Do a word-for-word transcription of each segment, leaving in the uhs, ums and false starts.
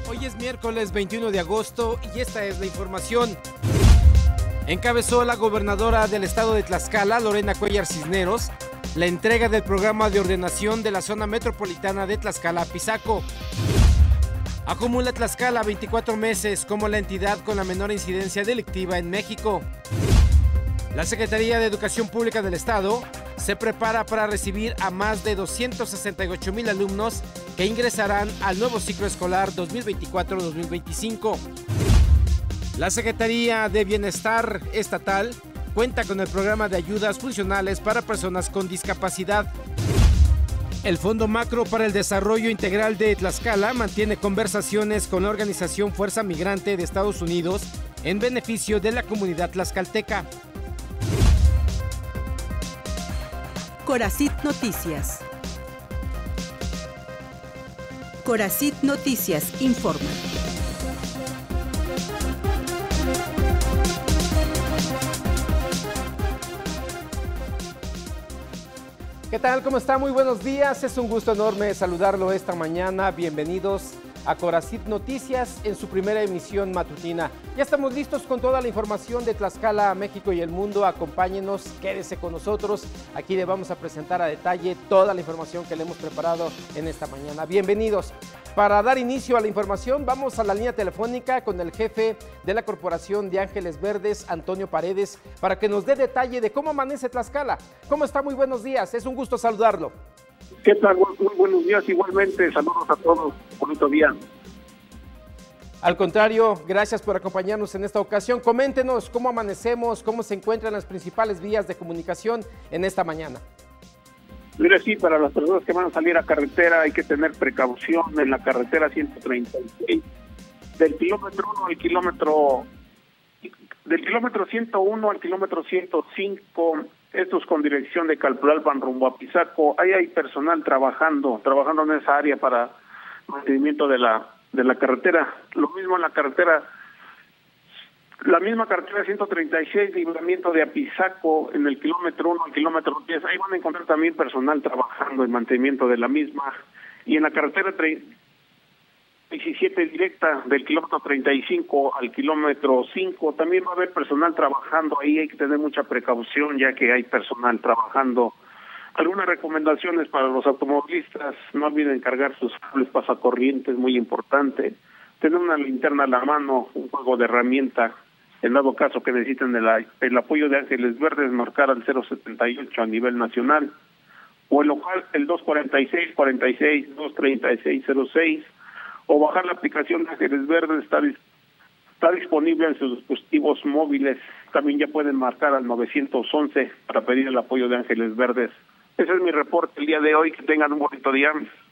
Hoy es miércoles veintiuno de agosto y esta es la información. Encabezó la gobernadora del estado de Tlaxcala, Lorena Cuéllar Cisneros, la entrega del programa de ordenación de la zona metropolitana de Tlaxcala-Pisaco. Acumula Tlaxcala veinticuatro meses como la entidad con la menor incidencia delictiva en México. La Secretaría de Educación Pública del Estado se prepara para recibir a más de doscientos sesenta y ocho mil alumnos que ingresarán al nuevo ciclo escolar dos mil veinticuatro dos mil veinticinco. La Secretaría de Bienestar Estatal cuenta con el programa de ayudas funcionales para personas con discapacidad. El Fondo Macro para el Desarrollo Integral de Tlaxcala mantiene conversaciones con la organización Fuerza Migrante de Estados Unidos en beneficio de la comunidad tlaxcalteca. Coracit Noticias. Coracit Noticias informa. ¿Qué tal? ¿Cómo está? Muy buenos días. Es un gusto enorme saludarlo esta mañana. Bienvenidos a Coracit Noticias en su primera emisión matutina. Ya estamos listos con toda la información de Tlaxcala, México y el mundo. Acompáñenos, quédese con nosotros. Aquí le vamos a presentar a detalle toda la información que le hemos preparado en esta mañana. Bienvenidos. Para dar inicio a la información, vamos a la línea telefónica con el jefe de la Corporación de Ángeles Verdes, Antonio Paredes, para que nos dé detalle de cómo amanece Tlaxcala. ¿Cómo está? Muy buenos días. Es un gusto saludarlo. ¿Qué tal? Muy buenos días, igualmente, saludos a todos, bonito día. Al contrario, gracias por acompañarnos en esta ocasión. Coméntenos cómo amanecemos, cómo se encuentran las principales vías de comunicación en esta mañana. Mire, sí, para las personas que van a salir a carretera hay que tener precaución en la carretera ciento treinta y seis, del kilómetro uno al kilómetro, del kilómetro ciento uno al kilómetro ciento cinco. Estos con dirección de Calpulalpan rumbo a Pisaco. Ahí hay personal trabajando, trabajando en esa área para mantenimiento de la de la carretera. Lo mismo en la carretera, la misma carretera ciento treinta y seis, libramiento de Apizaco, en el kilómetro uno al kilómetro diez. Ahí van a encontrar también personal trabajando en mantenimiento de la misma. Y en la carretera diecisiete directa del kilómetro treinta y cinco al kilómetro cinco también va a haber personal trabajando ahí. Hay que tener mucha precaución ya que hay personal trabajando. Algunas recomendaciones para los automovilistas: no olviden cargar sus cables pasacorrientes, muy importante, tener una linterna a la mano, un juego de herramienta en dado caso que necesiten el, el apoyo de Ángeles Verdes, marcar al cero setenta y ocho a nivel nacional, o el local el dos cuarenta y seis, cuarenta y seis, dos treinta y seis, cero seis, o bajar la aplicación de Ángeles Verdes. Está, está disponible en sus dispositivos móviles. También ya pueden marcar al nueve once para pedir el apoyo de Ángeles Verdes. Ese es mi reporte el día de hoy. Que tengan un bonito día.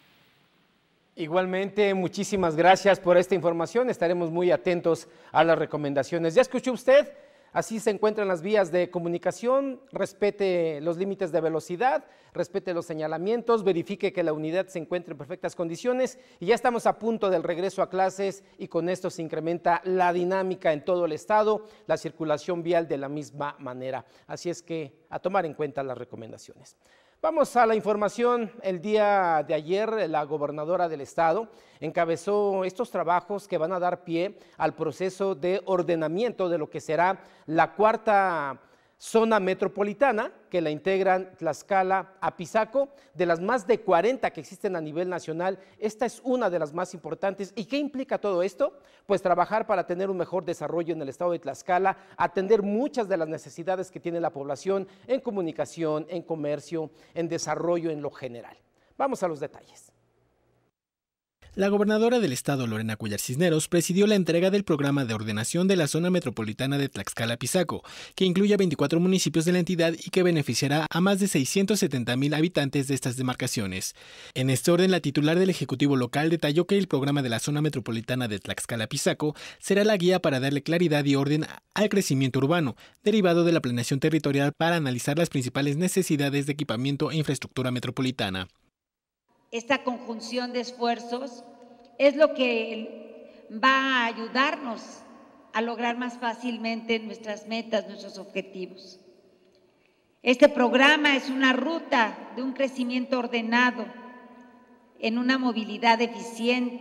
Igualmente, muchísimas gracias por esta información. Estaremos muy atentos a las recomendaciones. ¿Ya escuchó usted? Así se encuentran las vías de comunicación. Respete los límites de velocidad, respete los señalamientos, verifique que la unidad se encuentre en perfectas condiciones y ya estamos a punto del regreso a clases y con esto se incrementa la dinámica en todo el estado, la circulación vial de la misma manera. Así es que a tomar en cuenta las recomendaciones. Vamos a la información. El día de ayer la gobernadora del estado encabezó estos trabajos que van a dar pie al proceso de ordenamiento de lo que será la cuarta zona metropolitana que la integran Tlaxcala a Pisaco. De las más de cuarenta que existen a nivel nacional, esta es una de las más importantes. ¿Y qué implica todo esto? Pues trabajar para tener un mejor desarrollo en el estado de Tlaxcala, atender muchas de las necesidades que tiene la población en comunicación, en comercio, en desarrollo en lo general. Vamos a los detalles. La gobernadora del estado, Lorena Cuéllar Cisneros, presidió la entrega del programa de ordenación de la zona metropolitana de Tlaxcala-Pisaco, que incluye a veinticuatro municipios de la entidad y que beneficiará a más de seiscientos setenta mil habitantes de estas demarcaciones. En este orden, la titular del Ejecutivo local detalló que el programa de la zona metropolitana de Tlaxcala-Pisaco será la guía para darle claridad y orden al crecimiento urbano, derivado de la planeación territorial para analizar las principales necesidades de equipamiento e infraestructura metropolitana. Esta conjunción de esfuerzos es lo que va a ayudarnos a lograr más fácilmente nuestras metas, nuestros objetivos. Este programa es una ruta de un crecimiento ordenado, en una movilidad eficiente,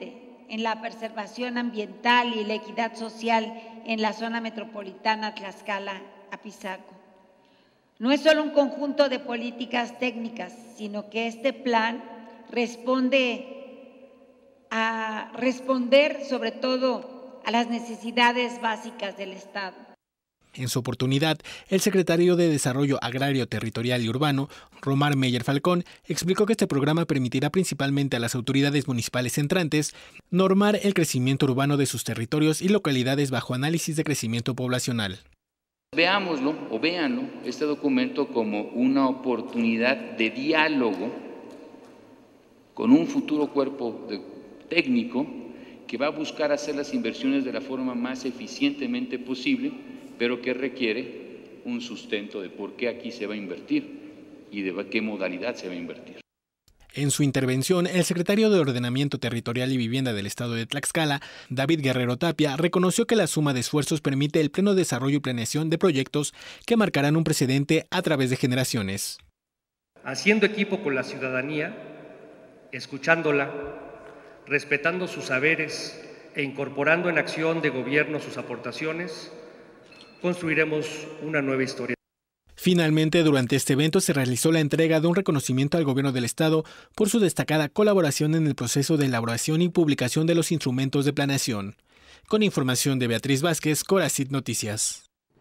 en la preservación ambiental y la equidad social en la zona metropolitana Tlaxcala-Apizaco. No es solo un conjunto de políticas técnicas, sino que este plan responde a responder sobre todo a las necesidades básicas del Estado. En su oportunidad, el secretario de Desarrollo Agrario, Territorial y Urbano, Romar Meyer Falcón, explicó que este programa permitirá principalmente a las autoridades municipales entrantes normar el crecimiento urbano de sus territorios y localidades bajo análisis de crecimiento poblacional. Veámoslo o véanlo, este documento, como una oportunidad de diálogo con un futuro cuerpo de, técnico que va a buscar hacer las inversiones de la forma más eficientemente posible, pero que requiere un sustento de por qué aquí se va a invertir y de qué modalidad se va a invertir. En su intervención, el secretario de Ordenamiento Territorial y Vivienda del Estado de Tlaxcala, David Guerrero Tapia, reconoció que la suma de esfuerzos permite el pleno desarrollo y planeación de proyectos que marcarán un precedente a través de generaciones. Haciendo equipo con la ciudadanía, escuchándola, respetando sus saberes e incorporando en acción de gobierno sus aportaciones, construiremos una nueva historia. Finalmente, durante este evento se realizó la entrega de un reconocimiento al Gobierno del Estado por su destacada colaboración en el proceso de elaboración y publicación de los instrumentos de planeación. Con información de Beatriz Vázquez, Coracit Noticias.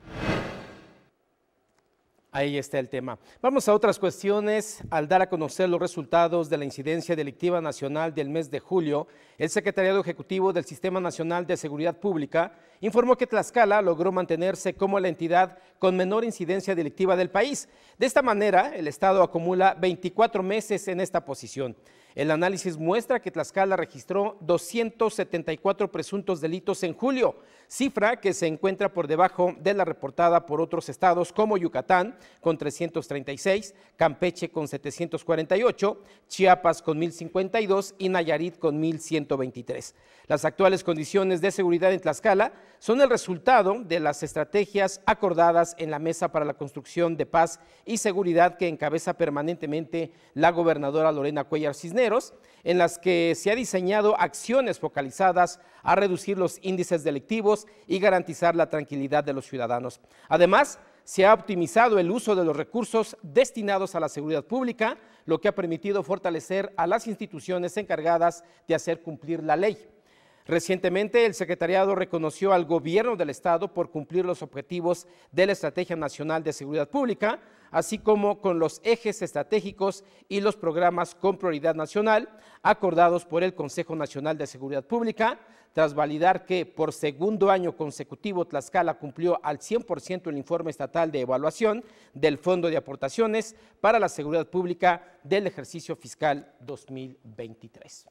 Ahí está el tema. Vamos a otras cuestiones. Al dar a conocer los resultados de la incidencia delictiva nacional del mes de julio, el Secretariado Ejecutivo del Sistema Nacional de Seguridad Pública informó que Tlaxcala logró mantenerse como la entidad con menor incidencia delictiva del país. De esta manera, el Estado acumula veinticuatro meses en esta posición. El análisis muestra que Tlaxcala registró doscientos setenta y cuatro presuntos delitos en julio, cifra que se encuentra por debajo de la reportada por otros estados como Yucatán con trescientos treinta y seis, Campeche con setecientos cuarenta y ocho, Chiapas con mil cincuenta y dos y Nayarit con mil ciento veintitrés. Las actuales condiciones de seguridad en Tlaxcala son el resultado de las estrategias acordadas en la Mesa para la Construcción de Paz y Seguridad que encabeza permanentemente la gobernadora Lorena Cuellar Cisneros, en las que se ha diseñado acciones focalizadas a reducir los índices delictivos y garantizar la tranquilidad de los ciudadanos. Además, se ha optimizado el uso de los recursos destinados a la seguridad pública, lo que ha permitido fortalecer a las instituciones encargadas de hacer cumplir la ley. Recientemente, el secretariado reconoció al gobierno del estado por cumplir los objetivos de la Estrategia Nacional de Seguridad Pública, así como con los ejes estratégicos y los programas con prioridad nacional acordados por el Consejo Nacional de Seguridad Pública, tras validar que por segundo año consecutivo Tlaxcala cumplió al cien por ciento el informe estatal de evaluación del Fondo de Aportaciones para la Seguridad Pública del ejercicio fiscal dos mil veintitrés.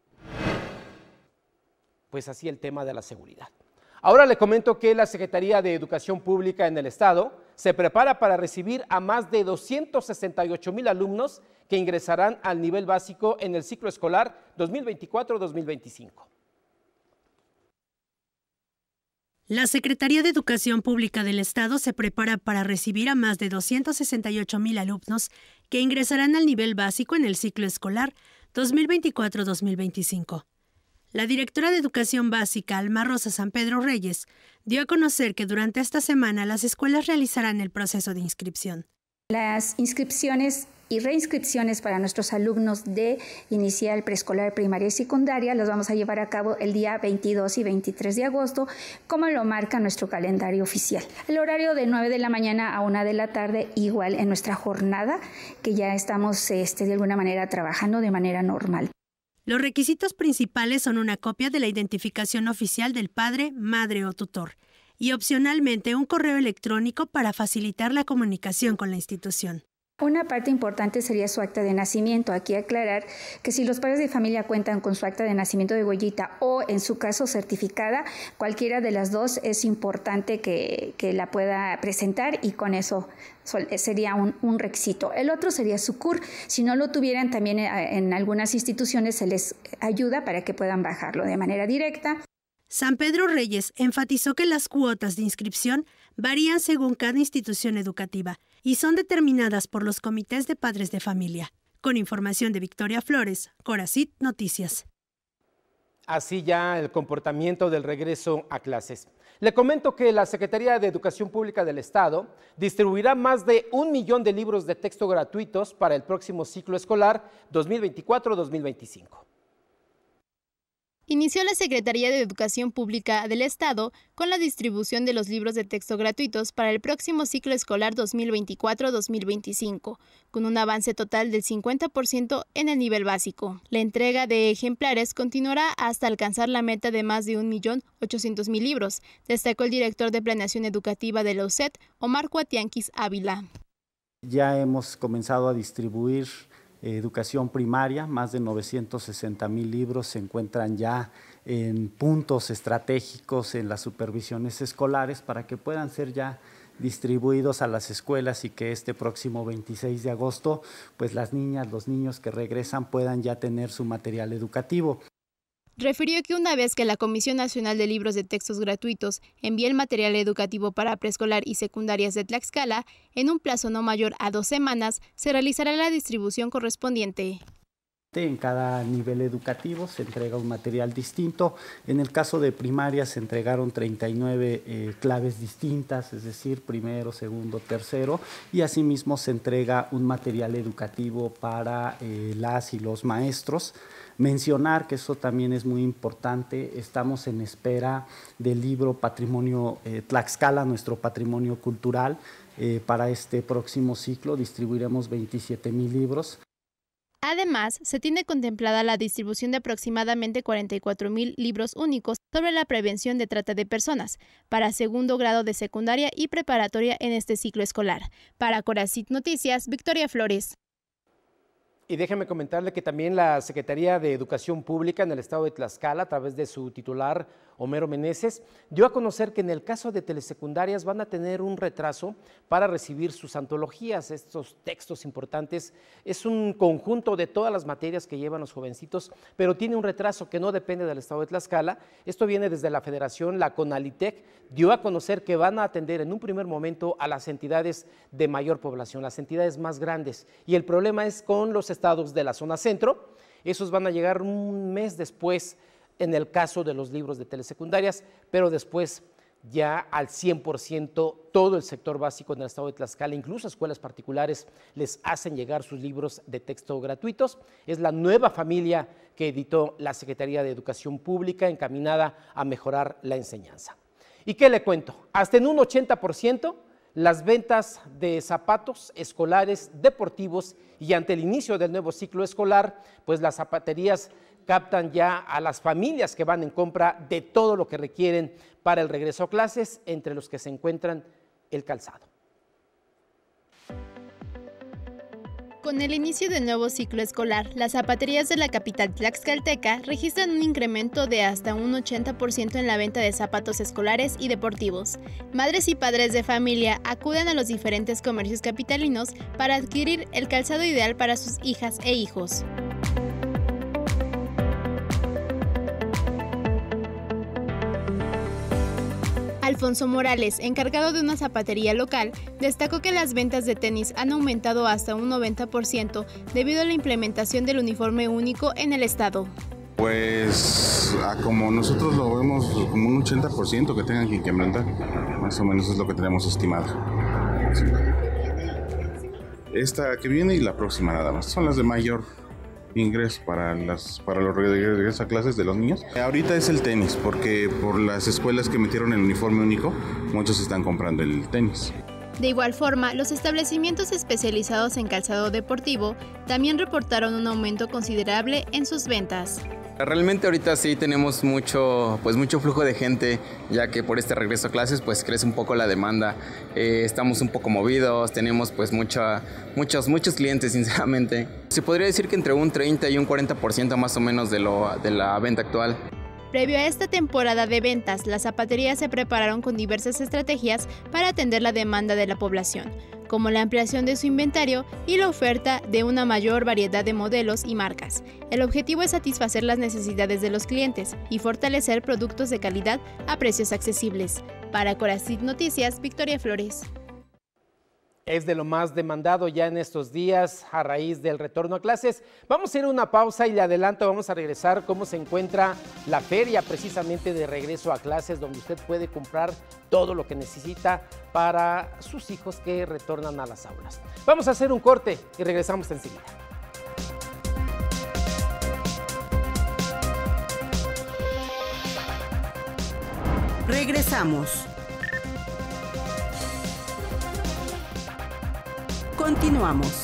Pues así el tema de la seguridad. Ahora le comento que la Secretaría de Educación Pública en el Estado se prepara para recibir a más de doscientos sesenta y ocho mil alumnos que ingresarán al nivel básico en el ciclo escolar dos mil veinticuatro dos mil veinticinco. La Secretaría de Educación Pública del Estado se prepara para recibir a más de doscientos sesenta y ocho mil alumnos que ingresarán al nivel básico en el ciclo escolar dos mil veinticuatro dos mil veinticinco. La directora de Educación Básica, Alma Rosa San Pedro Reyes, dio a conocer que durante esta semana las escuelas realizarán el proceso de inscripción. Las inscripciones y reinscripciones para nuestros alumnos de inicial, preescolar, primaria y secundaria las vamos a llevar a cabo el día veintidós y veintitrés de agosto, como lo marca nuestro calendario oficial. El horario de nueve de la mañana a una de la tarde, igual en nuestra jornada, que ya estamos este, de alguna manera trabajando de manera normal. Los requisitos principales son una copia de la identificación oficial del padre, madre o tutor y opcionalmente un correo electrónico para facilitar la comunicación con la institución. Una parte importante sería su acta de nacimiento. Aquí aclarar que si los padres de familia cuentan con su acta de nacimiento de huellita o en su caso certificada, cualquiera de las dos es importante que, que la pueda presentar y con eso sería un, un requisito. El otro sería su C U R. Si no lo tuvieran, también en algunas instituciones se les ayuda para que puedan bajarlo de manera directa. San Pedro Reyes enfatizó que las cuotas de inscripción varían según cada institución educativa y son determinadas por los comités de padres de familia. Con información de Victoria Flores, Coracit Noticias. así ya el comportamiento del regreso a clases. Le comento que la Secretaría de Educación Pública del Estado distribuirá más de un millón de libros de texto gratuitos para el próximo ciclo escolar dos mil veinticuatro dos mil veinticinco. Inició la Secretaría de Educación Pública del Estado con la distribución de los libros de texto gratuitos para el próximo ciclo escolar dos mil veinticuatro dos mil veinticinco, con un avance total del cincuenta por ciento en el nivel básico. La entrega de ejemplares continuará hasta alcanzar la meta de más de un millón ochocientos mil libros, destacó el director de Planeación Educativa de la U C E T, Omar Cuatianquis Ávila. Ya hemos comenzado a distribuir educación primaria, más de novecientos sesenta mil libros se encuentran ya en puntos estratégicos en las supervisiones escolares para que puedan ser ya distribuidos a las escuelas y que este próximo veintiséis de agosto, pues las niñas, los niños que regresan puedan ya tener su material educativo. Refirió que una vez que la Comisión Nacional de Libros de Textos Gratuitos envíe el material educativo para preescolar y secundarias de Tlaxcala, en un plazo no mayor a dos semanas, se realizará la distribución correspondiente. En cada nivel educativo se entrega un material distinto. En el caso de primaria se entregaron treinta y nueve eh, claves distintas, es decir, primero, segundo, tercero, y asimismo se entrega un material educativo para eh, las y los maestros. Mencionar que eso también es muy importante, estamos en espera del libro Patrimonio eh, Tlaxcala, nuestro patrimonio cultural. Eh, para este próximo ciclo distribuiremos veintisiete mil libros. Además, se tiene contemplada la distribución de aproximadamente cuarenta y cuatro mil libros únicos sobre la prevención de trata de personas para segundo grado de secundaria y preparatoria en este ciclo escolar. Para Coracit Noticias, Victoria Flores. Y déjeme comentarle que también la Secretaría de Educación Pública en el estado de Tlaxcala, a través de su titular, Homero Meneses, dio a conocer que en el caso de telesecundarias van a tener un retraso para recibir sus antologías, estos textos importantes. Es un conjunto de todas las materias que llevan los jovencitos, pero tiene un retraso que no depende del estado de Tlaxcala. Esto viene desde la Federación, la CONALITEC, dio a conocer que van a atender en un primer momento a las entidades de mayor población, las entidades más grandes. Y el problema es con los estados de la zona centro, esos van a llegar un mes después en el caso de los libros de telesecundarias, pero después ya al cien por ciento todo el sector básico en el estado de Tlaxcala, incluso escuelas particulares, les hacen llegar sus libros de texto gratuitos. Es la nueva familia que editó la Secretaría de Educación Pública encaminada a mejorar la enseñanza. ¿Y qué le cuento? Hasta en un ochenta por ciento las ventas de zapatos escolares deportivos, y ante el inicio del nuevo ciclo escolar, pues las zapaterías captan ya a las familias que van en compra de todo lo que requieren para el regreso a clases, entre los que se encuentran el calzado. Con el inicio del nuevo ciclo escolar, las zapaterías de la capital tlaxcalteca registran un incremento de hasta un ochenta por ciento en la venta de zapatos escolares y deportivos. Madres y padres de familia acuden a los diferentes comercios capitalinos para adquirir el calzado ideal para sus hijas e hijos. Alfonso Morales, encargado de una zapatería local, destacó que las ventas de tenis han aumentado hasta un noventa por ciento debido a la implementación del uniforme único en el estado. Pues como nosotros lo vemos, como un ochenta por ciento que tengan que implementar, más o menos es lo que tenemos estimado. Sí. Esta que viene y la próxima nada más, son las de mayor ingreso para las para los regresos a clases de los niños. Ahorita es el tenis, porque por las escuelas que metieron el uniforme único, muchos están comprando el tenis. De igual forma, los establecimientos especializados en calzado deportivo también reportaron un aumento considerable en sus ventas. Realmente ahorita sí tenemos mucho, pues mucho flujo de gente, ya que por este regreso a clases pues crece un poco la demanda. Eh, estamos un poco movidos, tenemos pues mucha, muchos, muchos clientes sinceramente. Se podría decir que entre un treinta y un cuarenta por ciento más o menos de, lo, de la venta actual. Previo a esta temporada de ventas, las zapaterías se prepararon con diversas estrategias para atender la demanda de la población, como la ampliación de su inventario y la oferta de una mayor variedad de modelos y marcas. El objetivo es satisfacer las necesidades de los clientes y fortalecer productos de calidad a precios accesibles. Para Coracit Noticias, Victoria Flores. es de lo más demandado ya en estos días a raíz del retorno a clases. Vamos a ir a una pausa y le adelanto, vamos a regresar cómo se encuentra la feria precisamente de regreso a clases, donde usted puede comprar todo lo que necesita para sus hijos que retornan a las aulas. Vamos a hacer un corte y regresamos enseguida. Regresamos. Continuamos.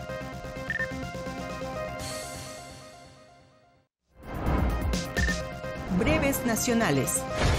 Breves nacionales.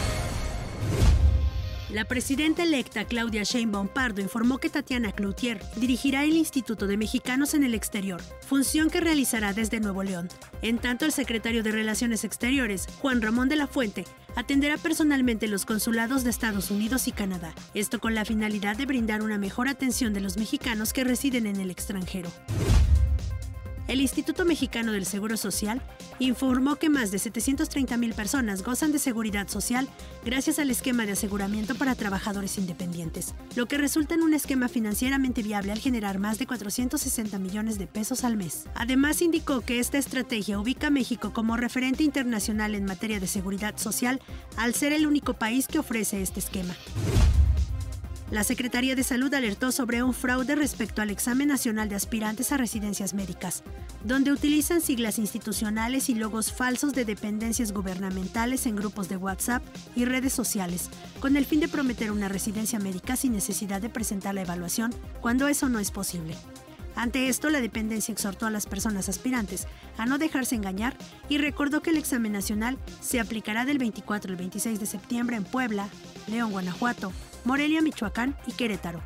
La presidenta electa Claudia Sheinbaum Pardo informó que Tatiana Cloutier dirigirá el Instituto de Mexicanos en el Exterior, función que realizará desde Nuevo León. En tanto, el secretario de Relaciones Exteriores, Juan Ramón de la Fuente, atenderá personalmente los consulados de Estados Unidos y Canadá, esto con la finalidad de brindar una mejor atención de los mexicanos que residen en el extranjero. El Instituto Mexicano del Seguro Social informó que más de setecientas treinta mil personas gozan de seguridad social gracias al esquema de aseguramiento para trabajadores independientes, lo que resulta en un esquema financieramente viable al generar más de cuatrocientos sesenta millones de pesos al mes. Además, indicó que esta estrategia ubica a México como referente internacional en materia de seguridad social, al ser el único país que ofrece este esquema. La Secretaría de Salud alertó sobre un fraude respecto al examen nacional de aspirantes a residencias médicas, donde utilizan siglas institucionales y logos falsos de dependencias gubernamentales en grupos de WhatsApp y redes sociales, con el fin de prometer una residencia médica sin necesidad de presentar la evaluación, cuando eso no es posible. Ante esto, la dependencia exhortó a las personas aspirantes a no dejarse engañar y recordó que el examen nacional se aplicará del veinticuatro al veintiséis de septiembre en Puebla, León, Guanajuato, Morelia, Michoacán y Querétaro.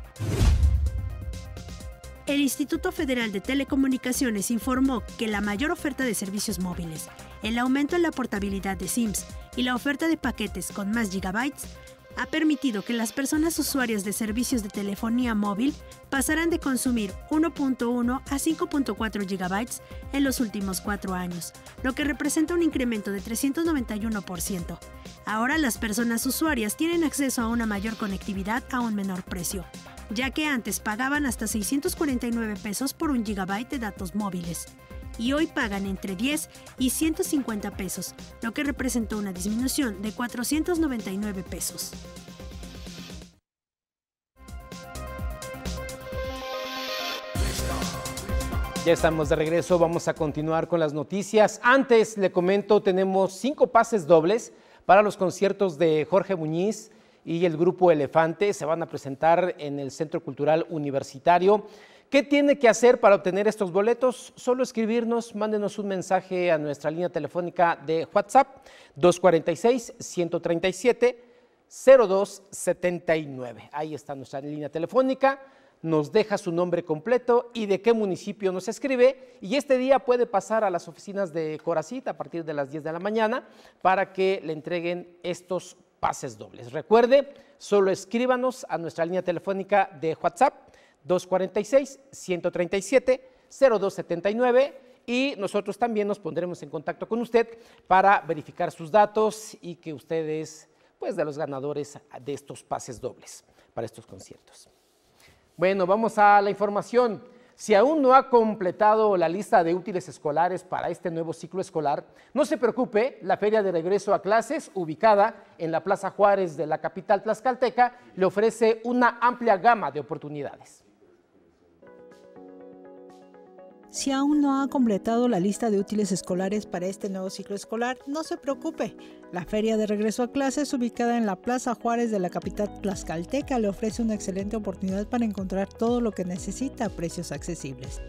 El Instituto Federal de Telecomunicaciones informó que la mayor oferta de servicios móviles, el aumento en la portabilidad de SIMs y la oferta de paquetes con más gigabytes ha permitido que las personas usuarias de servicios de telefonía móvil pasaran de consumir uno punto uno a cinco punto cuatro gigabytes en los últimos cuatro años, lo que representa un incremento de trescientos noventa y uno por ciento. Ahora las personas usuarias tienen acceso a una mayor conectividad a un menor precio, ya que antes pagaban hasta seiscientos cuarenta y nueve pesos por un gigabyte de datos móviles, y hoy pagan entre diez y ciento cincuenta pesos, lo que representó una disminución de cuatrocientos noventa y nueve pesos. Ya estamos de regreso, vamos a continuar con las noticias. Antes le comento, tenemos cinco pases dobles para los conciertos de Jorge Muñiz y el grupo Elefante. Se van a presentar en el Centro Cultural Universitario. ¿Qué tiene que hacer para obtener estos boletos? Solo escribirnos, mándenos un mensaje a nuestra línea telefónica de WhatsApp dos cuatro seis, uno tres siete, cero dos siete nueve. Ahí está nuestra línea telefónica, nos deja su nombre completo y de qué municipio nos escribe, y este día puede pasar a las oficinas de Coracit a partir de las diez de la mañana para que le entreguen estos pases dobles. Recuerde, solo escríbanos a nuestra línea telefónica de WhatsApp dos cuatro seis, uno tres siete, cero dos siete nueve, y nosotros también nos pondremos en contacto con usted para verificar sus datos y que usted es, pues, de los ganadores de estos pases dobles para estos conciertos. Bueno, vamos a la información. Si aún no ha completado la lista de útiles escolares para este nuevo ciclo escolar, no se preocupe, la Feria de Regreso a Clases, ubicada en la Plaza Juárez de la capital tlaxcalteca, le ofrece una amplia gama de oportunidades. Si aún no ha completado la lista de útiles escolares para este nuevo ciclo escolar, no se preocupe. La Feria de Regreso a Clases, ubicada en la Plaza Juárez de la capital tlaxcalteca, le ofrece una excelente oportunidad para encontrar todo lo que necesita a precios accesibles.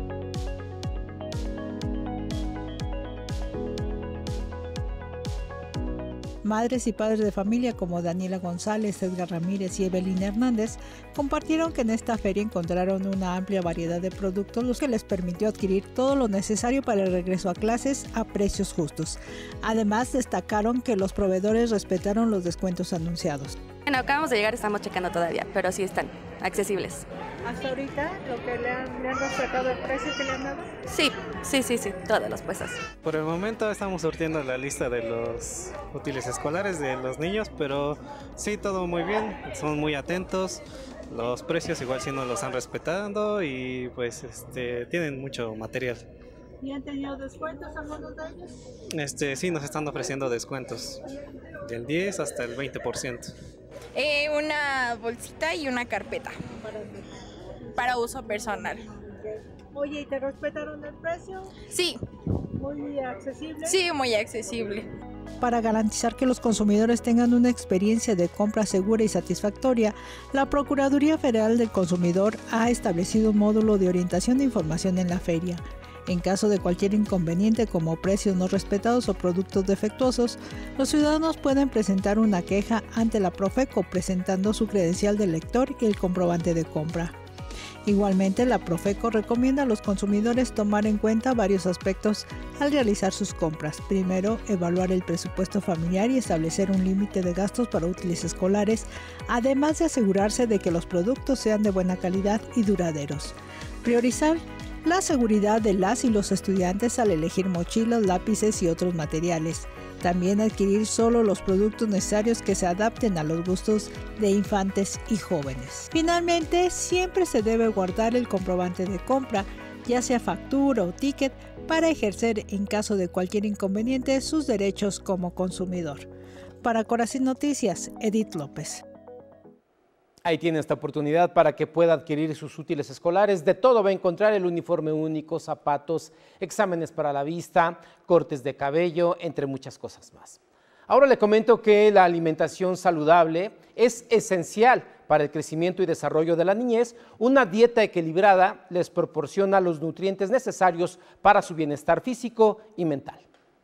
Madres y padres de familia como Daniela González, Edgar Ramírez y Evelyn Hernández compartieron que en esta feria encontraron una amplia variedad de productos, los que les permitió adquirir todo lo necesario para el regreso a clases a precios justos. Además, destacaron que los proveedores respetaron los descuentos anunciados. Bueno, acabamos de llegar, estamos checando todavía, pero sí están accesibles. ¿Hasta ahorita lo que le han, le han respetado el precio que le han dado? Sí, sí, sí, sí, todos los pesos. Por el momento estamos surtiendo la lista de los útiles escolares de los niños, pero sí, todo muy bien, son muy atentos, Los precios igual sí nos los están respetando y pues este tienen mucho material. ¿Y han tenido descuentos algunos de ellos? Este sí nos están ofreciendo descuentos del diez hasta el veinte por ciento. Eh, una bolsita y una carpeta para uso personal. Oye, ¿y te respetaron el precio? Sí. ¿Muy accesible? Sí, muy accesible. Para garantizar que los consumidores tengan una experiencia de compra segura y satisfactoria, la Procuraduría Federal del Consumidor ha establecido un módulo de orientación de información en la feria. En caso de cualquier inconveniente como precios no respetados o productos defectuosos, los ciudadanos pueden presentar una queja ante la Profeco presentando su credencial de lector y el comprobante de compra. Igualmente, la Profeco recomienda a los consumidores tomar en cuenta varios aspectos al realizar sus compras. Primero, evaluar el presupuesto familiar y establecer un límite de gastos para útiles escolares, además de asegurarse de que los productos sean de buena calidad y duraderos. Priorizar la seguridad de las y los estudiantes al elegir mochilas, lápices y otros materiales. También adquirir solo los productos necesarios que se adapten a los gustos de infantes y jóvenes. Finalmente, siempre se debe guardar el comprobante de compra, ya sea factura o ticket, para ejercer en caso de cualquier inconveniente sus derechos como consumidor. Para Corazín Noticias, Edith López. Ahí tiene esta oportunidad para que pueda adquirir sus útiles escolares. De todo va a encontrar: el uniforme único, zapatos, exámenes para la vista, cortes de cabello, entre muchas cosas más. Ahora le comento que la alimentación saludable es esencial para el crecimiento y desarrollo de la niñez. Una dieta equilibrada les proporciona los nutrientes necesarios para su bienestar físico y mental.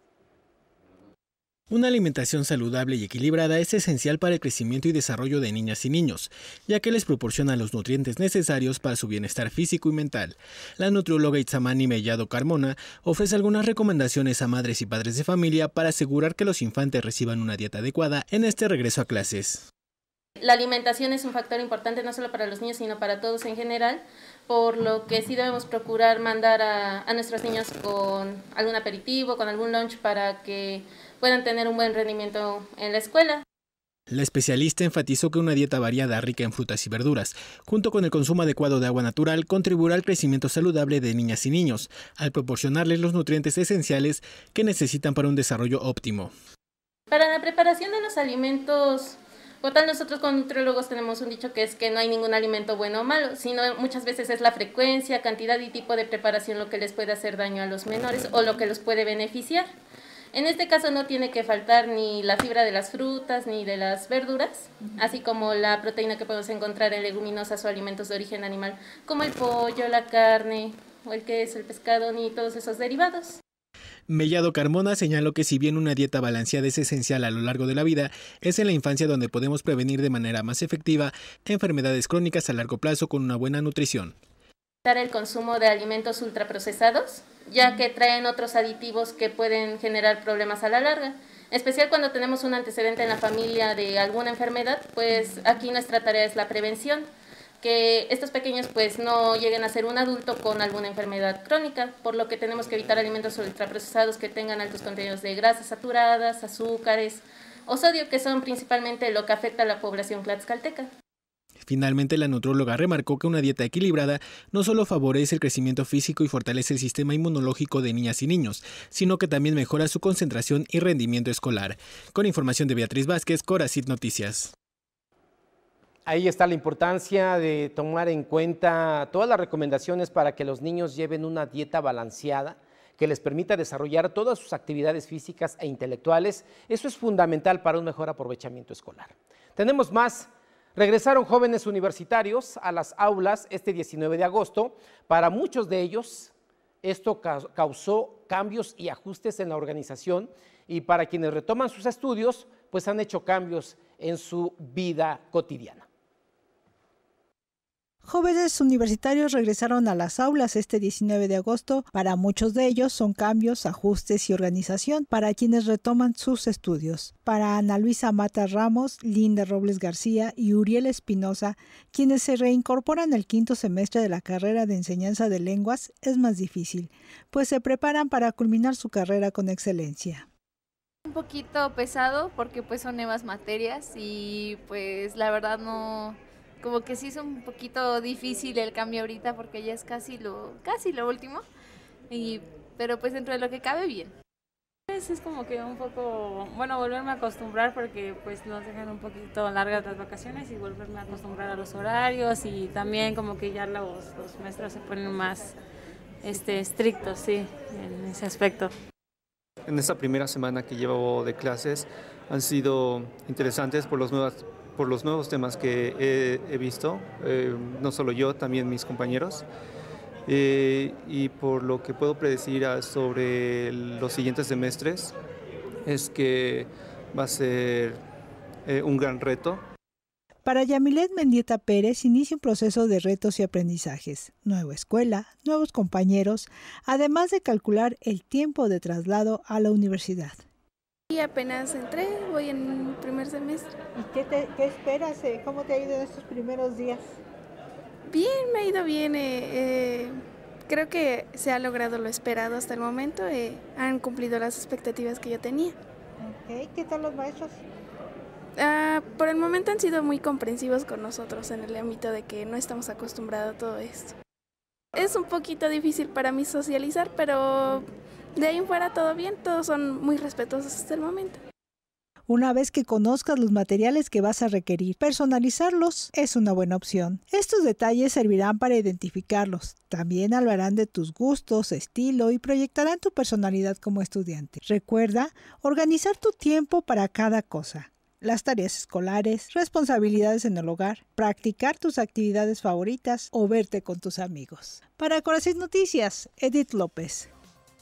Una alimentación saludable y equilibrada es esencial para el crecimiento y desarrollo de niñas y niños, ya que les proporciona los nutrientes necesarios para su bienestar físico y mental. La nutrióloga Itzamani Mellado Carmona ofrece algunas recomendaciones a madres y padres de familia para asegurar que los infantes reciban una dieta adecuada en este regreso a clases. La alimentación es un factor importante no solo para los niños, sino para todos en general, por lo que sí debemos procurar mandar a, a nuestros niños con algún aperitivo, con algún lunch para que puedan tener un buen rendimiento en la escuela. La especialista enfatizó que una dieta variada, rica en frutas y verduras, junto con el consumo adecuado de agua natural, contribuirá al crecimiento saludable de niñas y niños, al proporcionarles los nutrientes esenciales que necesitan para un desarrollo óptimo. Para la preparación de los alimentos, como tal, nosotros como nutriólogos tenemos un dicho que es que no hay ningún alimento bueno o malo, sino muchas veces es la frecuencia, cantidad y tipo de preparación lo que les puede hacer daño a los menores o lo que los puede beneficiar. En este caso no tiene que faltar ni la fibra de las frutas ni de las verduras, así como la proteína que podemos encontrar en leguminosas o alimentos de origen animal, como el pollo, la carne, o el queso, el pescado, ni todos esos derivados. Mellado Carmona señaló que si bien una dieta balanceada es esencial a lo largo de la vida, es en la infancia donde podemos prevenir de manera más efectiva enfermedades crónicas a largo plazo con una buena nutrición. El consumo de alimentos ultraprocesados, ya que traen otros aditivos que pueden generar problemas a la larga, en especial cuando tenemos un antecedente en la familia de alguna enfermedad, pues aquí nuestra tarea es la prevención, que estos pequeños pues no lleguen a ser un adulto con alguna enfermedad crónica, por lo que tenemos que evitar alimentos ultraprocesados que tengan altos contenidos de grasas saturadas, azúcares o sodio, que son principalmente lo que afecta a la población tlaxcalteca. Finalmente, la nutróloga remarcó que una dieta equilibrada no solo favorece el crecimiento físico y fortalece el sistema inmunológico de niñas y niños, sino que también mejora su concentración y rendimiento escolar. Con información de Beatriz Vázquez, Corazín Noticias. Ahí está la importancia de tomar en cuenta todas las recomendaciones para que los niños lleven una dieta balanceada que les permita desarrollar todas sus actividades físicas e intelectuales. Eso es fundamental para un mejor aprovechamiento escolar. Tenemos más. Regresaron jóvenes universitarios a las aulas este diecinueve de agosto. Para muchos de ellos, esto causó cambios y ajustes en la organización, y para quienes retoman sus estudios, pues han hecho cambios en su vida cotidiana. Jóvenes universitarios regresaron a las aulas este diecinueve de agosto. Para muchos de ellos son cambios, ajustes y organización para quienes retoman sus estudios. Para Ana Luisa Mata Ramos, Linda Robles García y Uriel Espinosa, quienes se reincorporan al quinto semestre de la carrera de enseñanza de lenguas, es más difícil, pues se preparan para culminar su carrera con excelencia. Un poquito pesado porque pues son nuevas materias y pues la verdad no... como que sí es un poquito difícil el cambio ahorita porque ya es casi lo, casi lo último, y, pero pues dentro de lo que cabe bien. Es como que un poco, bueno, volverme a acostumbrar porque pues nos dejan un poquito largas las vacaciones y volverme a acostumbrar a los horarios y también como que ya los, los maestros se ponen más este, estrictos, sí, en ese aspecto. En esta primera semana que llevo de clases han sido interesantes por los nuevos, por los nuevos temas que he, he visto, eh, no solo yo, también mis compañeros. Eh, y por lo que puedo predecir sobre los siguientes semestres es que va a ser eh, un gran reto. Para Yamilet Mendieta Pérez inicia un proceso de retos y aprendizajes, nueva escuela, nuevos compañeros, además de calcular el tiempo de traslado a la universidad. Y apenas entré, voy en primer semestre. ¿Y qué, te, qué esperas? ¿Cómo te ha ido en estos primeros días? Bien, me ha ido bien. Eh, eh, creo que se ha logrado lo esperado hasta el momento. Eh, han cumplido las expectativas que yo tenía. Okay. ¿Qué tal los maestros? Uh, por el momento han sido muy comprensivos con nosotros en el ámbito de que no estamos acostumbrados a todo esto. Es un poquito difícil para mí socializar, pero de ahí en fuera todo bien. Todos son muy respetuosos hasta el momento. Una vez que conozcas los materiales que vas a requerir, personalizarlos es una buena opción. Estos detalles servirán para identificarlos. También hablarán de tus gustos, estilo y proyectarán tu personalidad como estudiante. Recuerda organizar tu tiempo para cada cosa. Las tareas escolares, responsabilidades en el hogar, practicar tus actividades favoritas o verte con tus amigos. Para Corazón Noticias, Edith López.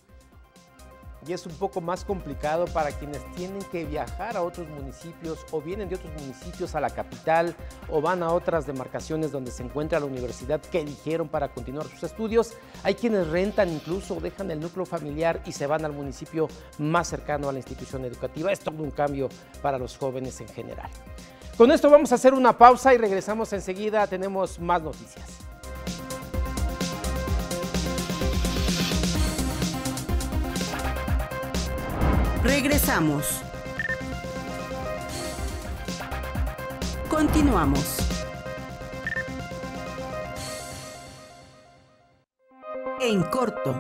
Y es un poco más complicado para quienes tienen que viajar a otros municipios o vienen de otros municipios a la capital o van a otras demarcaciones donde se encuentra la universidad que eligieron para continuar sus estudios. Hay quienes rentan incluso, dejan el núcleo familiar y se van al municipio más cercano a la institución educativa. Es todo un cambio para los jóvenes en general. Con esto vamos a hacer una pausa y regresamos enseguida. Tenemos más noticias. Regresamos. Continuamos. En corto.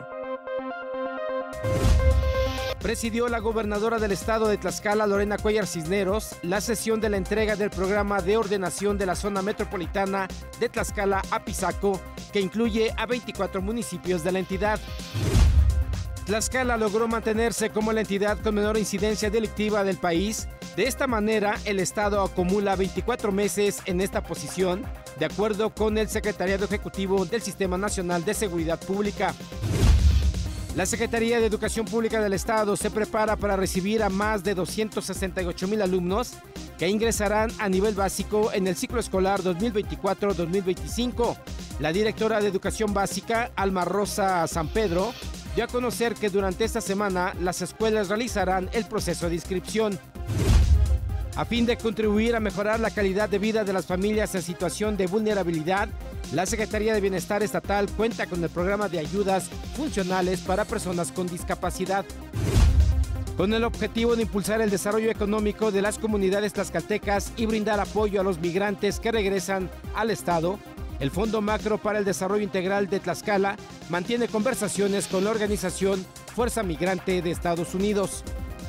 Presidió la gobernadora del estado de Tlaxcala, Lorena Cuellar Cisneros, la sesión de la entrega del programa de ordenación de la zona metropolitana de Tlaxcala a Pisaco, que incluye a veinticuatro municipios de la entidad. Tlaxcala logró mantenerse como la entidad con menor incidencia delictiva del país. De esta manera, el estado acumula veinticuatro meses en esta posición, de acuerdo con el Secretariado Ejecutivo del Sistema Nacional de Seguridad Pública. La Secretaría de Educación Pública del Estado se prepara para recibir a más de doscientos sesenta y ocho mil alumnos que ingresarán a nivel básico en el ciclo escolar dos mil veinticuatro dos mil veinticinco. La directora de Educación Básica, Alma Rosa San Pedro, dio a conocer que durante esta semana las escuelas realizarán el proceso de inscripción. A fin de contribuir a mejorar la calidad de vida de las familias en situación de vulnerabilidad, la Secretaría de Bienestar Estatal cuenta con el programa de ayudas funcionales para personas con discapacidad. Con el objetivo de impulsar el desarrollo económico de las comunidades tlaxcaltecas y brindar apoyo a los migrantes que regresan al Estado, el Fondo Macro para el Desarrollo Integral de Tlaxcala mantiene conversaciones con la organización Fuerza Migrante de Estados Unidos.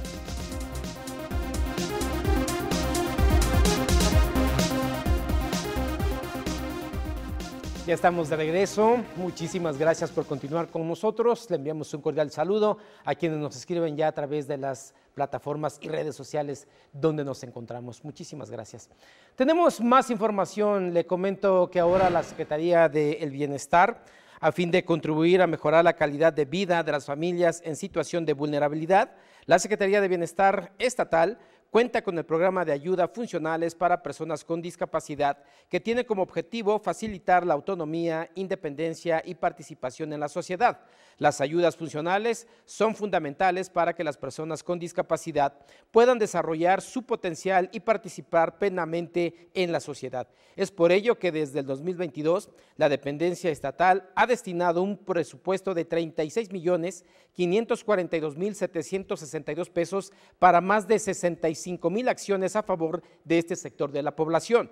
Ya estamos de regreso. Muchísimas gracias por continuar con nosotros. Le enviamos un cordial saludo a quienes nos escriben ya a través de las plataformas y redes sociales donde nos encontramos. Muchísimas gracias. Tenemos más información. Le comento que ahora la Secretaría del Bienestar, a fin de contribuir a mejorar la calidad de vida de las familias en situación de vulnerabilidad, la Secretaría de Bienestar Estatal cuenta con el programa de ayuda funcionales para personas con discapacidad que tiene como objetivo facilitar la autonomía, independencia y participación en la sociedad. Las ayudas funcionales son fundamentales para que las personas con discapacidad puedan desarrollar su potencial y participar plenamente en la sociedad. Es por ello que desde el dos mil veintidós la dependencia estatal ha destinado un presupuesto de treinta y seis millones quinientos cuarenta y dos mil setecientos sesenta y dos pesos para más de sesenta y cinco mil acciones a favor de este sector de la población.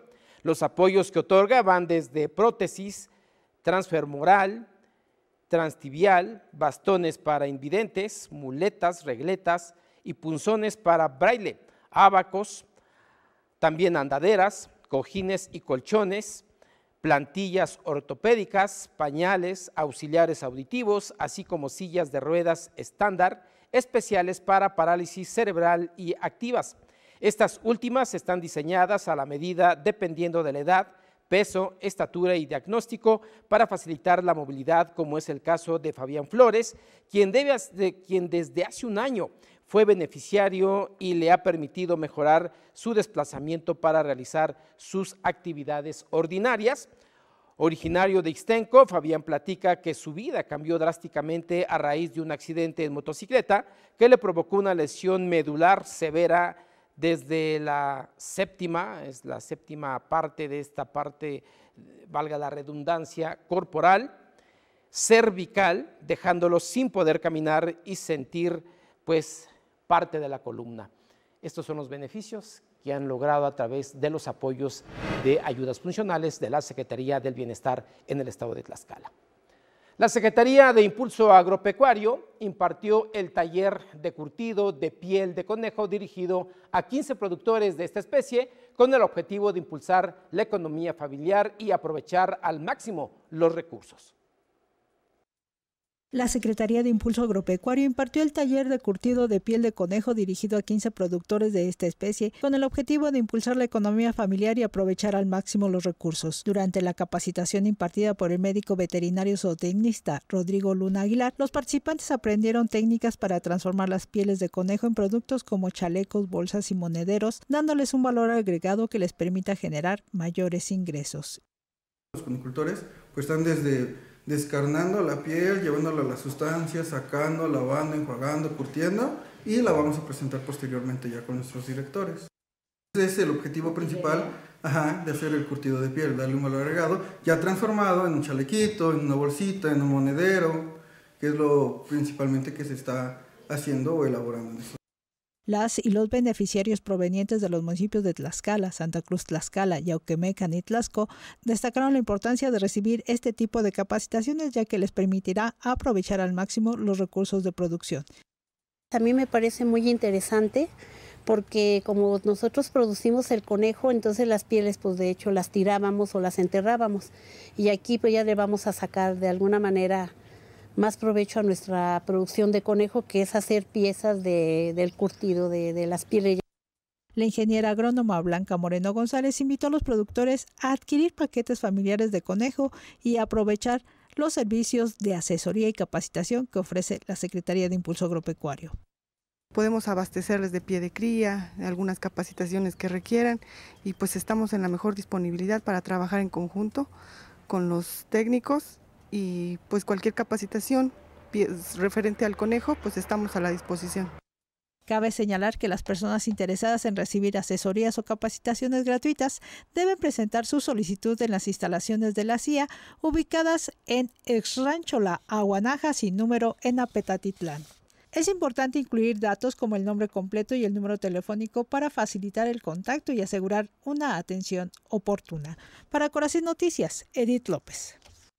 Los apoyos que otorga van desde prótesis transfemoral, transtibial, bastones para invidentes, muletas, regletas y punzones para braille, ábacos, también andaderas, cojines y colchones, plantillas ortopédicas, pañales, auxiliares auditivos, así como sillas de ruedas estándar especiales para parálisis cerebral y activas. Estas últimas están diseñadas a la medida dependiendo de la edad, peso, estatura y diagnóstico para facilitar la movilidad, como es el caso de Fabián Flores, quien, debe, de, quien desde hace un año fue beneficiario y le ha permitido mejorar su desplazamiento para realizar sus actividades ordinarias. Originario de Ixtenco, Fabián platica que su vida cambió drásticamente a raíz de un accidente en motocicleta que le provocó una lesión medular severa desde la séptima, es la séptima parte de esta parte, valga la redundancia, corporal, cervical, dejándolo sin poder caminar y sentir pues parte de la columna. Estos son los beneficios que han logrado a través de los apoyos de ayudas funcionales de la Secretaría del Bienestar en el estado de Tlaxcala. La Secretaría de Impulso Agropecuario impartió el taller de curtido de piel de conejo dirigido a quince productores de esta especie con el objetivo de impulsar la economía familiar y aprovechar al máximo los recursos. La Secretaría de Impulso Agropecuario impartió el taller de curtido de piel de conejo dirigido a quince productores de esta especie con el objetivo de impulsar la economía familiar y aprovechar al máximo los recursos. Durante la capacitación impartida por el médico veterinario zootecnista Rodrigo Luna Aguilar, los participantes aprendieron técnicas para transformar las pieles de conejo en productos como chalecos, bolsas y monederos, dándoles un valor agregado que les permita generar mayores ingresos. Los conicultores pues están desde descarnando la piel, llevándola a la sustancia, sacando, lavando, enjuagando, curtiendo y la vamos a presentar posteriormente ya con nuestros directores. Ese es el objetivo principal ajá, de hacer el curtido de piel, darle un valor agregado ya transformado en un chalequito, en una bolsita, en un monedero, que es lo principalmente que se está haciendo o elaborando en esto. Las y los beneficiarios provenientes de los municipios de Tlaxcala, Santa Cruz Tlaxcala, Yauquemecan y Tlaxco destacaron la importancia de recibir este tipo de capacitaciones ya que les permitirá aprovechar al máximo los recursos de producción. A mí me parece muy interesante porque como nosotros producimos el conejo, entonces las pieles pues de hecho las tirábamos o las enterrábamos y aquí pues ya le vamos a sacar de alguna manera más provecho a nuestra producción de conejo, que es hacer piezas de, del curtido de, de las pieles. La ingeniera agrónoma Blanca Moreno González invitó a los productores a adquirir paquetes familiares de conejo y a aprovechar los servicios de asesoría y capacitación que ofrece la Secretaría de Impulso Agropecuario. Podemos abastecerles de pie de cría, algunas capacitaciones que requieran y pues estamos en la mejor disponibilidad para trabajar en conjunto con los técnicos. Y pues cualquier capacitación referente al conejo, pues estamos a la disposición. Cabe señalar que las personas interesadas en recibir asesorías o capacitaciones gratuitas deben presentar su solicitud en las instalaciones de la C I A ubicadas en Ex Rancho La Aguanaja sin número en Apetatitlán. Es importante incluir datos como el nombre completo y el número telefónico para facilitar el contacto y asegurar una atención oportuna. Para Corazón Noticias, Edith López.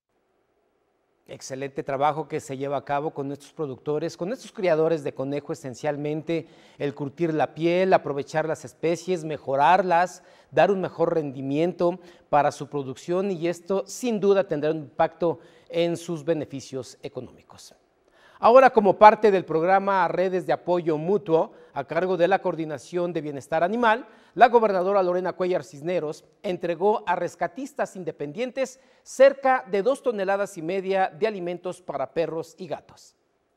Excelente trabajo que se lleva a cabo con estos productores, con estos criadores de conejo, esencialmente el curtir la piel, aprovechar las especies, mejorarlas, dar un mejor rendimiento para su producción y esto sin duda tendrá un impacto en sus beneficios económicos. Ahora, como parte del programa Redes de Apoyo Mutuo, a cargo de la Coordinación de Bienestar Animal, la gobernadora Lorena Cuellar Cisneros entregó a rescatistas independientes cerca de dos toneladas y media de alimentos para perros y gatos.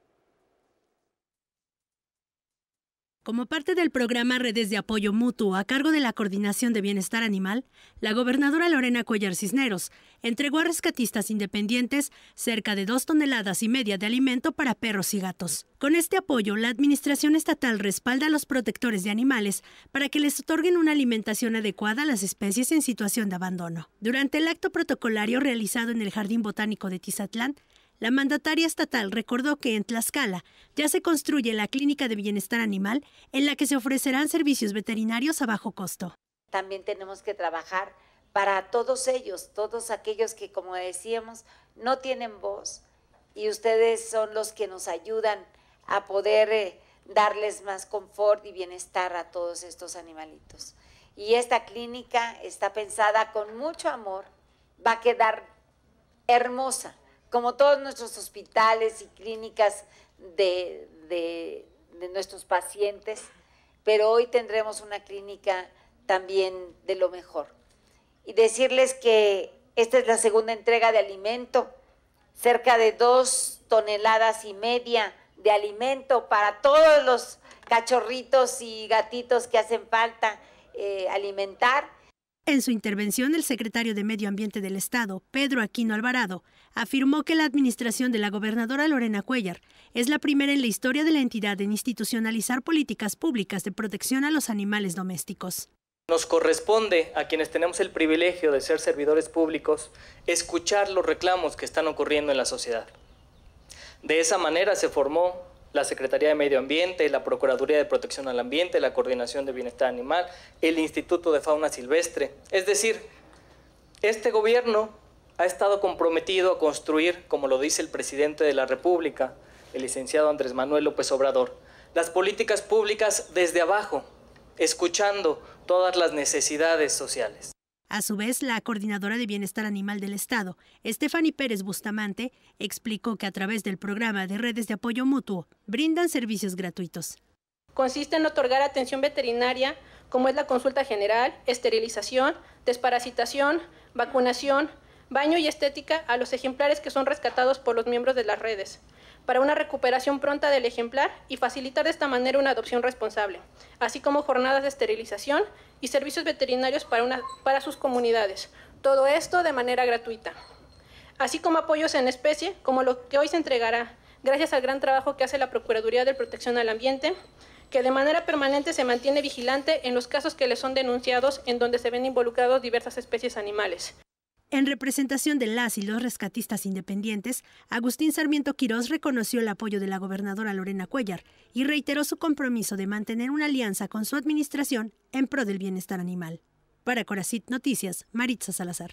Como parte del programa Redes de Apoyo Mutuo a cargo de la Coordinación de Bienestar Animal, la gobernadora Lorena Cuellar Cisneros entregó a rescatistas independientes cerca de dos toneladas y media de alimento para perros y gatos. Con este apoyo, la Administración Estatal respalda a los protectores de animales para que les otorguen una alimentación adecuada a las especies en situación de abandono. Durante el acto protocolario realizado en el Jardín Botánico de Tizatlán, la mandataria estatal recordó que en Tlaxcala ya se construye la Clínica de Bienestar Animal en la que se ofrecerán servicios veterinarios a bajo costo. También tenemos que trabajar para todos ellos, todos aquellos que, como decíamos, no tienen voz, y ustedes son los que nos ayudan a poder eh, darles más confort y bienestar a todos estos animalitos. Y esta clínica está pensada con mucho amor, va a quedar hermosa, como todos nuestros hospitales y clínicas de, de, de nuestros pacientes, pero hoy tendremos una clínica también de lo mejor. Y decirles que esta es la segunda entrega de alimento, cerca de dos toneladas y media de alimento para todos los cachorritos y gatitos que hacen falta eh, alimentar. En su intervención, el secretario de Medio Ambiente del Estado, Pedro Aquino Alvarado, afirmó que la administración de la gobernadora Lorena Cuéllar es la primera en la historia de la entidad en institucionalizar políticas públicas de protección a los animales domésticos. Nos corresponde a quienes tenemos el privilegio de ser servidores públicos escuchar los reclamos que están ocurriendo en la sociedad. De esa manera se formó la Secretaría de Medio Ambiente, la Procuraduría de Protección al Ambiente, la Coordinación de Bienestar Animal, el Instituto de Fauna Silvestre. Es decir, este gobierno ha estado comprometido a construir, como lo dice el presidente de la República, el licenciado Andrés Manuel López Obrador, las políticas públicas desde abajo, escuchando todas las necesidades sociales. A su vez, la coordinadora de Bienestar Animal del Estado, Estefany Pérez Bustamante, explicó que a través del programa de redes de apoyo mutuo brindan servicios gratuitos. Consiste en otorgar atención veterinaria, como es la consulta general, esterilización, desparasitación, vacunación, baño y estética a los ejemplares que son rescatados por los miembros de las redes, para una recuperación pronta del ejemplar y facilitar de esta manera una adopción responsable, así como jornadas de esterilización y servicios veterinarios para, una, para sus comunidades. Todo esto de manera gratuita. Así como apoyos en especie, como lo que hoy se entregará, gracias al gran trabajo que hace la Procuraduría de Protección al Ambiente, que de manera permanente se mantiene vigilante en los casos que le son denunciados en donde se ven involucrados diversas especies animales. En representación de las y los rescatistas independientes, Agustín Sarmiento Quirós reconoció el apoyo de la gobernadora Lorena Cuéllar y reiteró su compromiso de mantener una alianza con su administración en pro del bienestar animal. Para Coracit Noticias, Maritza Salazar.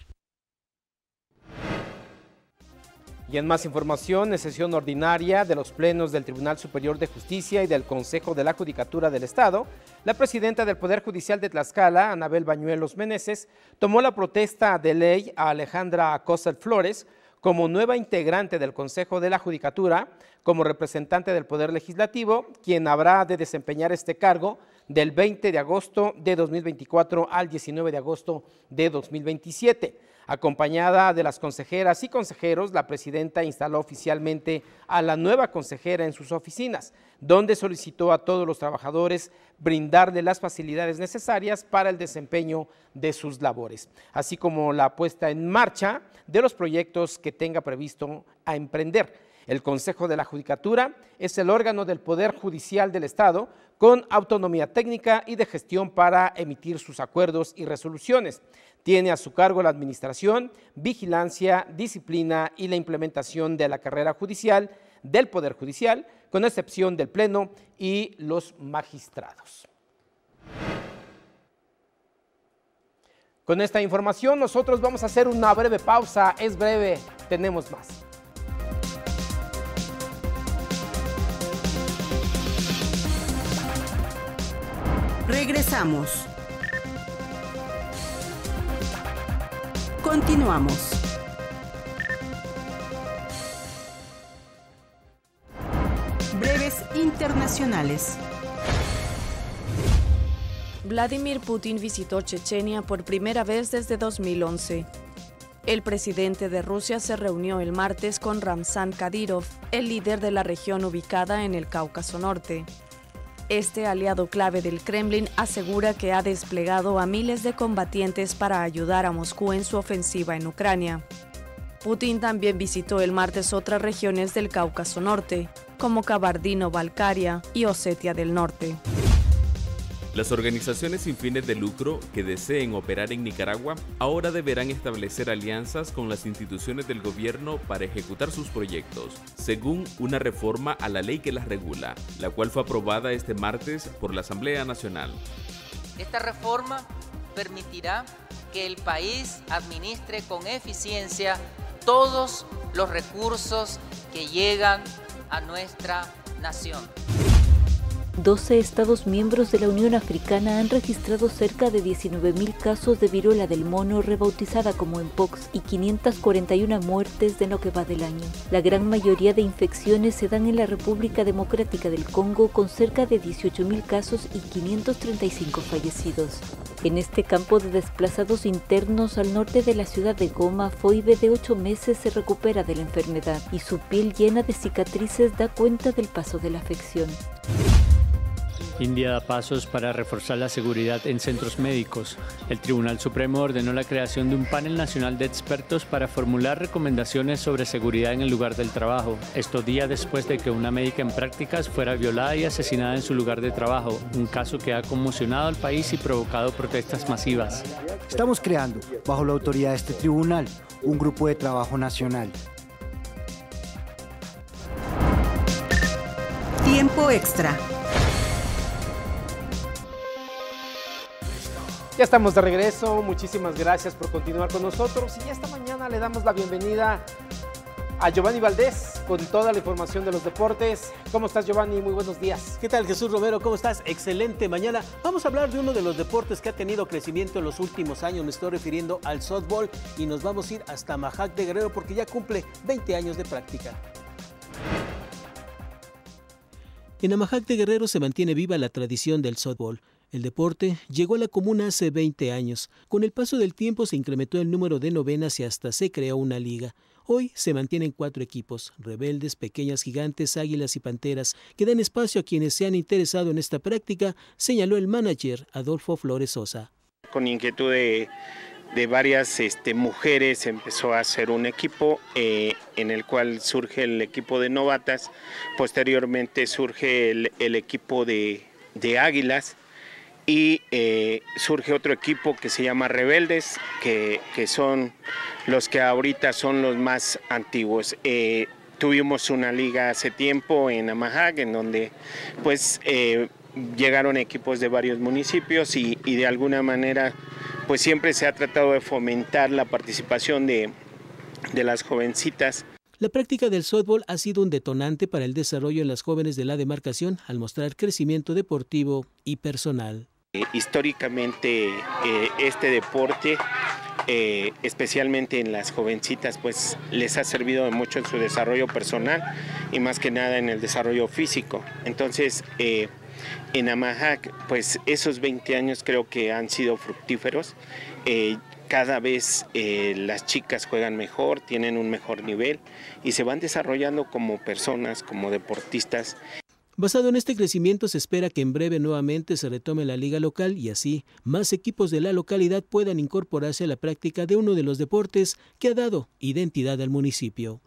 Y en más información, en sesión ordinaria de los plenos del Tribunal Superior de Justicia y del Consejo de la Judicatura del Estado, la presidenta del Poder Judicial de Tlaxcala, Anabel Bañuelos Meneses, tomó la protesta de ley a Alejandra Acosta Flores como nueva integrante del Consejo de la Judicatura, como representante del Poder Legislativo, quien habrá de desempeñar este cargo del veinte de agosto de dos mil veinticuatro al diecinueve de agosto de dos mil veintisiete. Acompañada de las consejeras y consejeros, la presidenta instaló oficialmente a la nueva consejera en sus oficinas, donde solicitó a todos los trabajadores brindarle las facilidades necesarias para el desempeño de sus labores, así como la puesta en marcha de los proyectos que tenga previsto a emprender. El Consejo de la Judicatura es el órgano del Poder Judicial del Estado con autonomía técnica y de gestión para emitir sus acuerdos y resoluciones. Tiene a su cargo la administración, vigilancia, disciplina y la implementación de la carrera judicial del Poder Judicial, con excepción del Pleno y los magistrados. Con esta información nosotros vamos a hacer una breve pausa, es breve, tenemos más. Regresamos. Continuamos. Breves internacionales. Vladimir Putin visitó Chechenia por primera vez desde dos mil once. El presidente de Rusia se reunió el martes con Ramzan Kadyrov, el líder de la región ubicada en el Cáucaso Norte. Este aliado clave del Kremlin asegura que ha desplegado a miles de combatientes para ayudar a Moscú en su ofensiva en Ucrania. Putin también visitó el martes otras regiones del Cáucaso Norte, como Kabardino-Balkaria y Osetia del Norte. Las organizaciones sin fines de lucro que deseen operar en Nicaragua ahora deberán establecer alianzas con las instituciones del gobierno para ejecutar sus proyectos, según una reforma a la ley que las regula, la cual fue aprobada este martes por la Asamblea Nacional. Esta reforma permitirá que el país administre con eficiencia todos los recursos que llegan a nuestra nación. doce Estados miembros de la Unión Africana han registrado cerca de diecinueve mil casos de viruela del mono, rebautizada como Mpox, y quinientas cuarenta y una muertes de lo que va del año. La gran mayoría de infecciones se dan en la República Democrática del Congo, con cerca de dieciocho mil casos y quinientos treinta y cinco fallecidos. En este campo de desplazados internos al norte de la ciudad de Goma, Foibe, de ocho meses, se recupera de la enfermedad y su piel llena de cicatrices da cuenta del paso de la afección. India da pasos para reforzar la seguridad en centros médicos. El Tribunal Supremo ordenó la creación de un panel nacional de expertos para formular recomendaciones sobre seguridad en el lugar del trabajo. Esto días después de que una médica en prácticas fuera violada y asesinada en su lugar de trabajo, un caso que ha conmocionado al país y provocado protestas masivas. Estamos creando, bajo la autoridad de este tribunal, un grupo de trabajo nacional. Tiempo extra. Ya estamos de regreso, muchísimas gracias por continuar con nosotros y esta mañana le damos la bienvenida a Giovanni Valdés con toda la información de los deportes. ¿Cómo estás, Giovanni? Muy buenos días. ¿Qué tal, Jesús Romero? ¿Cómo estás? Excelente mañana. Vamos a hablar de uno de los deportes que ha tenido crecimiento en los últimos años. Me estoy refiriendo al softball y nos vamos a ir hasta Majac de Guerrero porque ya cumple veinte años de práctica. En Amajac de Guerrero se mantiene viva la tradición del softball. El deporte llegó a la comuna hace veinte años. Con el paso del tiempo se incrementó el número de novenas y hasta se creó una liga. Hoy se mantienen cuatro equipos: Rebeldes, Pequeñas Gigantes, Águilas y Panteras, que dan espacio a quienes se han interesado en esta práctica, señaló el manager Adolfo Flores Sosa. Con inquietud de, de varias este, mujeres empezó a hacer un equipo eh, en el cual surge el equipo de novatas, posteriormente surge el, el equipo de, de Águilas, y eh, surge otro equipo que se llama Rebeldes, que, que son los que ahorita son los más antiguos. Eh, tuvimos una liga hace tiempo en Amajac, en donde pues eh, llegaron equipos de varios municipios y, y de alguna manera pues siempre se ha tratado de fomentar la participación de, de las jovencitas. La práctica del softball ha sido un detonante para el desarrollo en las jóvenes de la demarcación al mostrar crecimiento deportivo y personal. Eh, históricamente eh, este deporte, eh, especialmente en las jovencitas, pues les ha servido de mucho en su desarrollo personal y más que nada en el desarrollo físico. Entonces, eh, en Amajac, pues esos veinte años creo que han sido fructíferos. Eh, cada vez eh, las chicas juegan mejor, tienen un mejor nivel y se van desarrollando como personas, como deportistas. Basado en este crecimiento, se espera que en breve nuevamente se retome la liga local y así más equipos de la localidad puedan incorporarse a la práctica de uno de los deportes que ha dado identidad al municipio.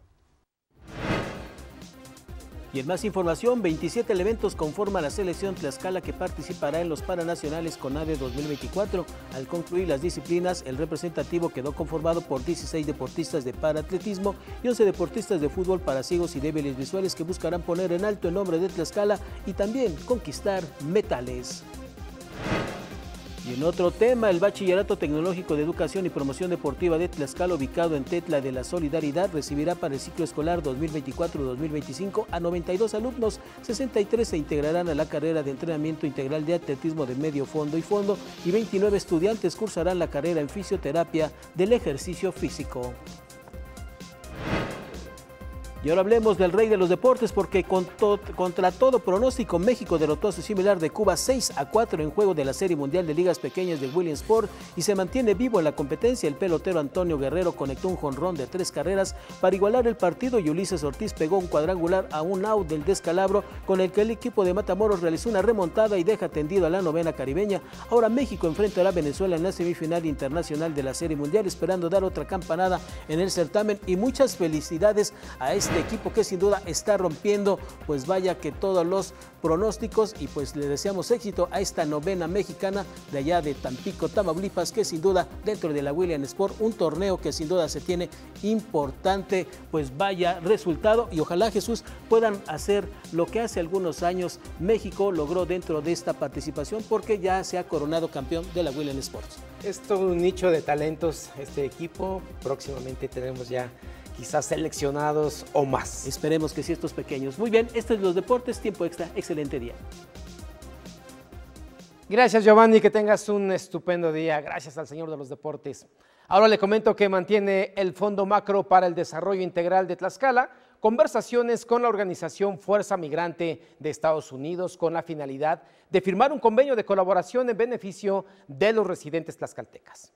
Y en más información, veintisiete elementos conforman la selección Tlaxcala que participará en los Paranacionales CONADE dos mil veinticuatro. Al concluir las disciplinas, el representativo quedó conformado por dieciséis deportistas de paraatletismo y once deportistas de fútbol para ciegos y débiles visuales que buscarán poner en alto el nombre de Tlaxcala y también conquistar metales. Y en otro tema, el Bachillerato Tecnológico de Educación y Promoción Deportiva de Tlaxcala, ubicado en Tetla de la Solidaridad, recibirá para el ciclo escolar dos mil veinticuatro dos mil veinticinco a noventa y dos alumnos, sesenta y tres se integrarán a la carrera de entrenamiento integral de atletismo de medio fondo y fondo y veintinueve estudiantes cursarán la carrera en fisioterapia del ejercicio físico. Y ahora hablemos del rey de los deportes porque con to contra todo pronóstico México derrotó a su similar de Cuba seis a cuatro en juego de la Serie Mundial de Ligas Pequeñas de Williamsport y se mantiene vivo en la competencia. El pelotero Antonio Guerrero conectó un jonrón de tres carreras para igualar el partido y Ulises Ortiz pegó un cuadrangular a un out del descalabro con el que el equipo de Matamoros realizó una remontada y deja tendido a la novena caribeña. Ahora México enfrentará a Venezuela en la semifinal internacional de la Serie Mundial esperando dar otra campanada en el certamen y muchas felicidades a este este equipo que sin duda está rompiendo, pues vaya que todos los pronósticos, y pues le deseamos éxito a esta novena mexicana de allá de Tampico, Tamaulipas, que sin duda dentro de la Williams Sport, un torneo que sin duda se tiene importante, pues vaya resultado, y ojalá, Jesús, puedan hacer lo que hace algunos años México logró dentro de esta participación, porque ya se ha coronado campeón de la Williams Sports. Es todo un nicho de talentos este equipo, próximamente tenemos ya quizás seleccionados o más. Esperemos que sí, estos pequeños. Muy bien, esto es Los Deportes, tiempo extra, excelente día. Gracias, Giovanni, que tengas un estupendo día. Gracias al señor de los deportes. Ahora le comento que mantiene el Fondo Macro para el Desarrollo Integral de Tlaxcala conversaciones con la organización Fuerza Migrante de Estados Unidos con la finalidad de firmar un convenio de colaboración en beneficio de los residentes tlaxcaltecas.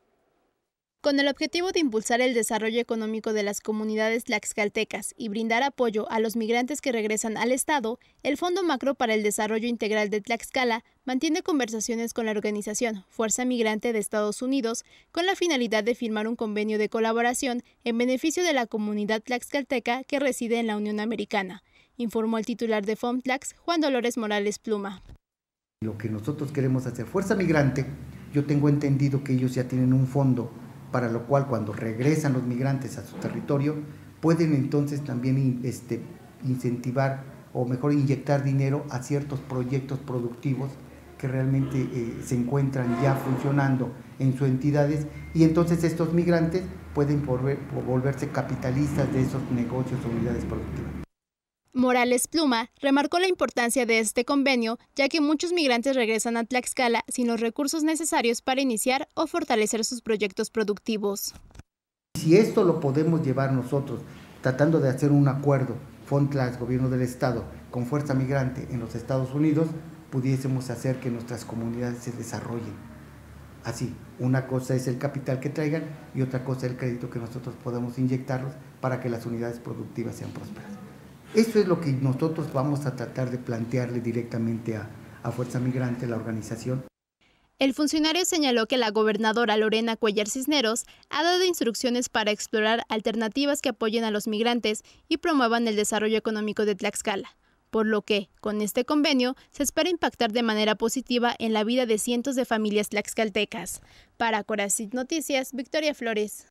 Con el objetivo de impulsar el desarrollo económico de las comunidades tlaxcaltecas y brindar apoyo a los migrantes que regresan al Estado, el Fondo Macro para el Desarrollo Integral de Tlaxcala mantiene conversaciones con la organización Fuerza Migrante de Estados Unidos con la finalidad de firmar un convenio de colaboración en beneficio de la comunidad tlaxcalteca que reside en la Unión Americana, informó el titular de FOMTlax, Juan Dolores Morales Pluma. Lo que nosotros queremos hacer, Fuerza Migrante, yo tengo entendido que ellos ya tienen un fondo para lo cual cuando regresan los migrantes a su territorio, pueden entonces también este, incentivar o mejor inyectar dinero a ciertos proyectos productivos que realmente eh, se encuentran ya funcionando en sus entidades, y entonces estos migrantes pueden volver, volverse capitalistas de esos negocios o unidades productivas. Morales Pluma remarcó la importancia de este convenio, ya que muchos migrantes regresan a Tlaxcala sin los recursos necesarios para iniciar o fortalecer sus proyectos productivos. Si esto lo podemos llevar nosotros, tratando de hacer un acuerdo, FOMTlax, Gobierno del Estado, con Fuerza Migrante en los Estados Unidos, pudiésemos hacer que nuestras comunidades se desarrollen. Así, una cosa es el capital que traigan y otra cosa es el crédito que nosotros podemos inyectarlos para que las unidades productivas sean prósperas. Eso es lo que nosotros vamos a tratar de plantearle directamente a, a Fuerza Migrante, la organización. El funcionario señaló que la gobernadora Lorena Cuellar Cisneros ha dado instrucciones para explorar alternativas que apoyen a los migrantes y promuevan el desarrollo económico de Tlaxcala, por lo que, con este convenio, se espera impactar de manera positiva en la vida de cientos de familias tlaxcaltecas. Para Coracit Noticias, Victoria Flores.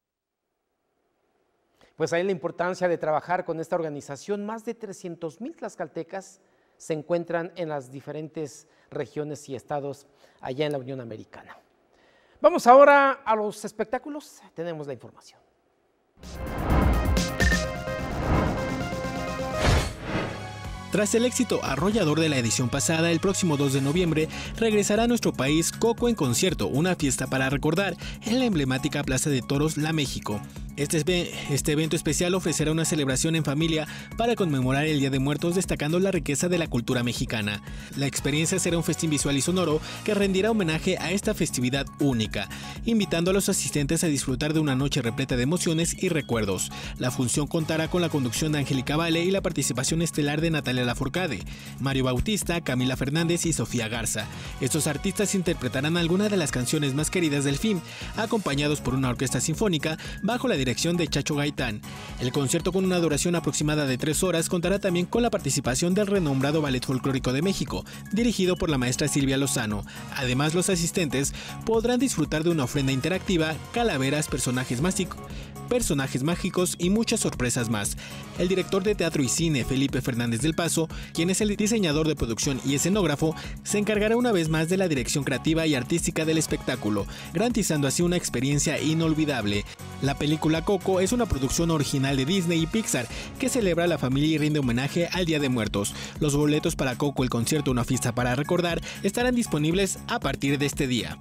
Pues ahí la importancia de trabajar con esta organización. Más de trescientos mil tlaxcaltecas se encuentran en las diferentes regiones y estados allá en la Unión Americana. Vamos ahora a los espectáculos. Tenemos la información. Tras el éxito arrollador de la edición pasada, el próximo dos de noviembre regresará a nuestro país Coco en concierto, una fiesta para recordar, en la emblemática Plaza de Toros La México. Este, este evento especial ofrecerá una celebración en familia para conmemorar el Día de Muertos, destacando la riqueza de la cultura mexicana. La experiencia será un festín visual y sonoro que rendirá homenaje a esta festividad única, invitando a los asistentes a disfrutar de una noche repleta de emociones y recuerdos. La función contará con la conducción de Angélica Vale y la participación estelar de Natalia Lafourcade, Mario Bautista, Camila Fernández y Sofía Garza. Estos artistas interpretarán algunas de las canciones más queridas del film, acompañados por una orquesta sinfónica bajo la dirección de Chacho Gaitán. El concierto, con una duración aproximada de tres horas, contará también con la participación del renombrado Ballet Folclórico de México, dirigido por la maestra Silvia Lozano. Además, los asistentes podrán disfrutar de una ofrenda interactiva, calaveras, personajes mágicos, personajes mágicos y muchas sorpresas más. El director de teatro y cine, Felipe Fernández del Paso, quien es el diseñador de producción y escenógrafo, se encargará una vez más de la dirección creativa y artística del espectáculo, garantizando así una experiencia inolvidable. La película Coco es una producción original de Disney y Pixar que celebra a la familia y rinde homenaje al Día de Muertos. Los boletos para Coco, el concierto Una fiesta para recordar, estarán disponibles a partir de este día.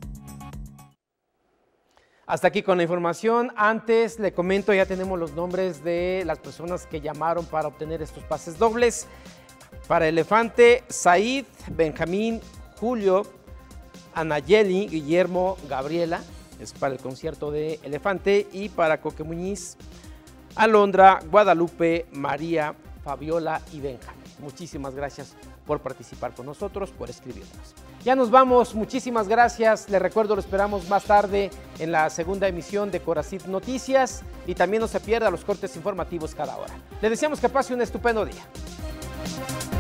Hasta aquí con la información. Antes le comento, ya tenemos los nombres de las personas que llamaron para obtener estos pases dobles. Para Elefante, Said, Benjamín, Julio, Anayeli, Guillermo, Gabriela, es para el concierto de Elefante. Y para Coque Muñiz, Alondra, Guadalupe, María, Fabiola y Benjamín. Muchísimas gracias por participar con nosotros, por escribirnos. Ya nos vamos, muchísimas gracias. Les recuerdo, lo esperamos más tarde en la segunda emisión de Coracit Noticias y también no se pierda los cortes informativos cada hora. Le deseamos que pase un estupendo día.